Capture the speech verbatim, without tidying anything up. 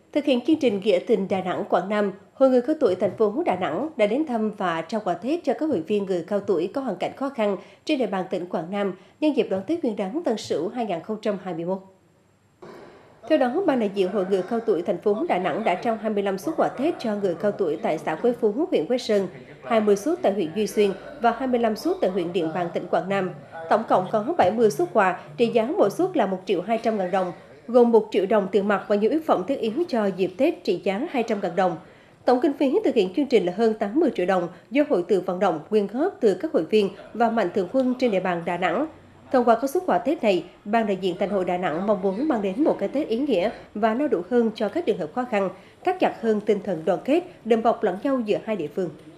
Thực hiện chương trình Nghĩa tình Đà Nẵng Quảng Nam, Hội người cao tuổi thành phố Đà Nẵng đã đến thăm và trao quà Tết cho các hội viên người cao tuổi có hoàn cảnh khó khăn trên địa bàn tỉnh Quảng Nam nhân dịp đón Tết Nguyên đán Tân Sửu hai nghìn không trăm hai mươi mốt. Theo đó, ban đại diện Hội người cao tuổi thành phố Đà Nẵng đã trao hai mươi lăm suất quà Tết cho người cao tuổi tại xã Quế Phú, huyện Quế Sơn, hai mươi suất tại huyện Duy Xuyên và hai mươi lăm suất tại huyện Điện Bàn, tỉnh Quảng Nam. Tổng cộng có bảy mươi suất quà, trị giá mỗi suất là một triệu hai trăm ngàn đồng, gồm một triệu đồng tiền mặt và nhiều yếu phẩm thiết yếu cho dịp Tết trị giá hai trăm ngàn đồng. Tổng kinh phí thực hiện chương trình là hơn tám mươi triệu đồng do hội tự vận động quyên góp từ các hội viên và mạnh thường quân trên địa bàn Đà Nẵng. Thông qua các suất quà Tết này, ban đại diện Thành hội Đà Nẵng mong muốn mang đến một cái Tết ý nghĩa và no đủ hơn cho các trường hợp khó khăn, thắt chặt hơn tinh thần đoàn kết, đùm bọc lẫn nhau giữa hai địa phương.